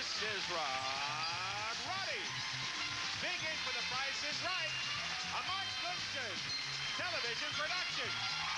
This is Roddy. Big in for The Price is Right. A Mark Lipton television production.